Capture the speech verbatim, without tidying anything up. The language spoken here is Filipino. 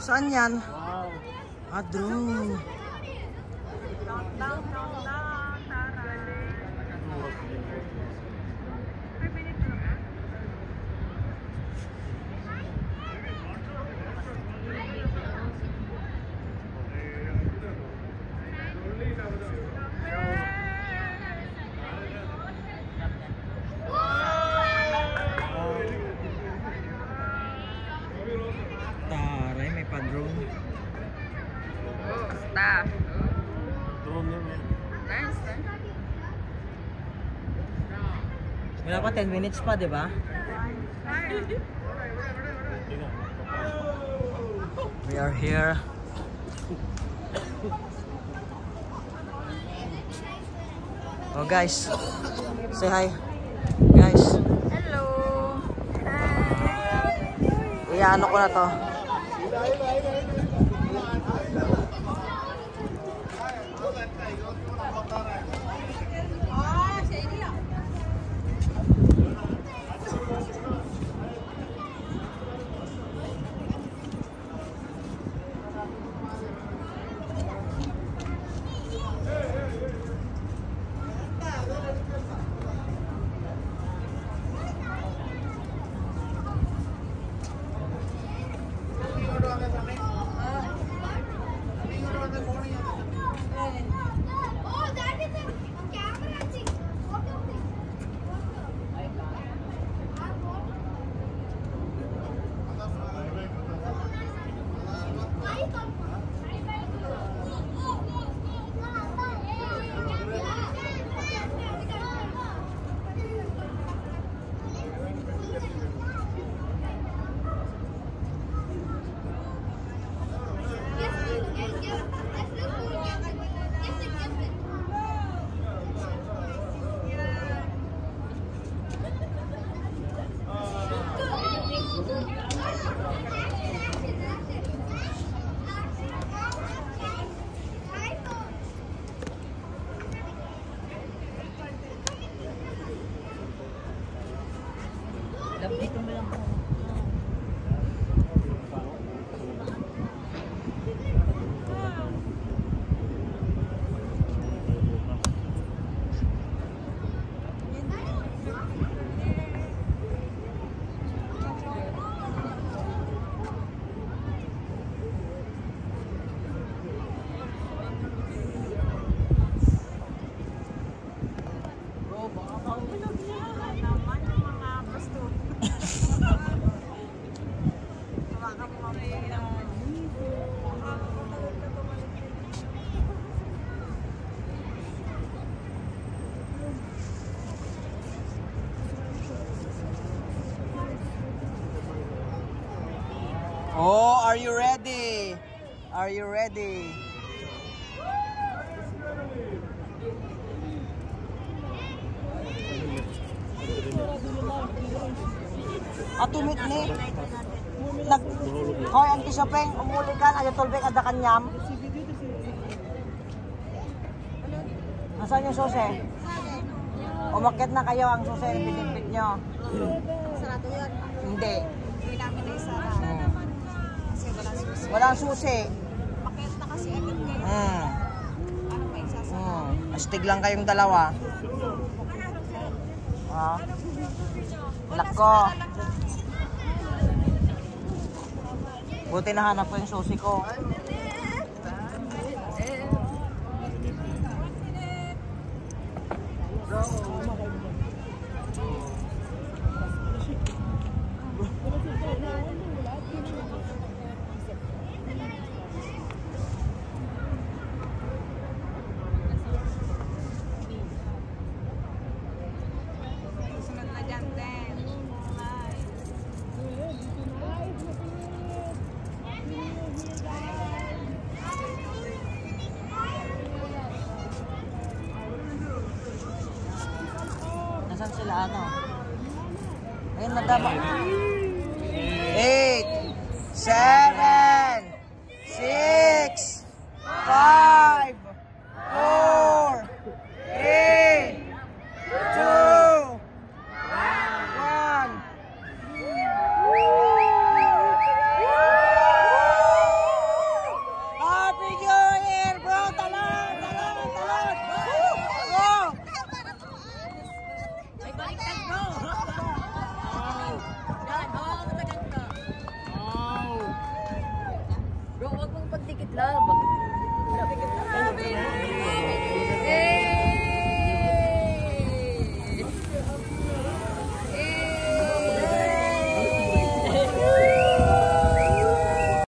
Saan yan? Wow. Ah, drone. Taray, may pa-drone. Basta. Drone yun eh. Nice, eh? Wala pa ten minutes pa, di ba? We are here. Oh guys, say hi. Guys. Hello. Hi. Iyaano ko na to. Dito mo lang po. Oh, are you ready? Are you ready? Atumit ni. Nag Hoy, anti Sopeng, umuli kan ayo tolbek ada kanyam. Nasaan yung sose? Umakyat na kayo ang sose ng pinipit nyo. Sarado yun. Hindi. Hindi namin na isara. Kasi walang susi. Walang susi. Umakyat na kasi agad kayo. Hmm. Ano pa isasara? Hmm. Astig lang kayong dalawa. Ah. Lako. Buti nahanap ko yung susi ko. Sunod na dyan din. Nasaan sila ano? Ayun, madama. Eight, seven, six, five, four, three, two, one. Love.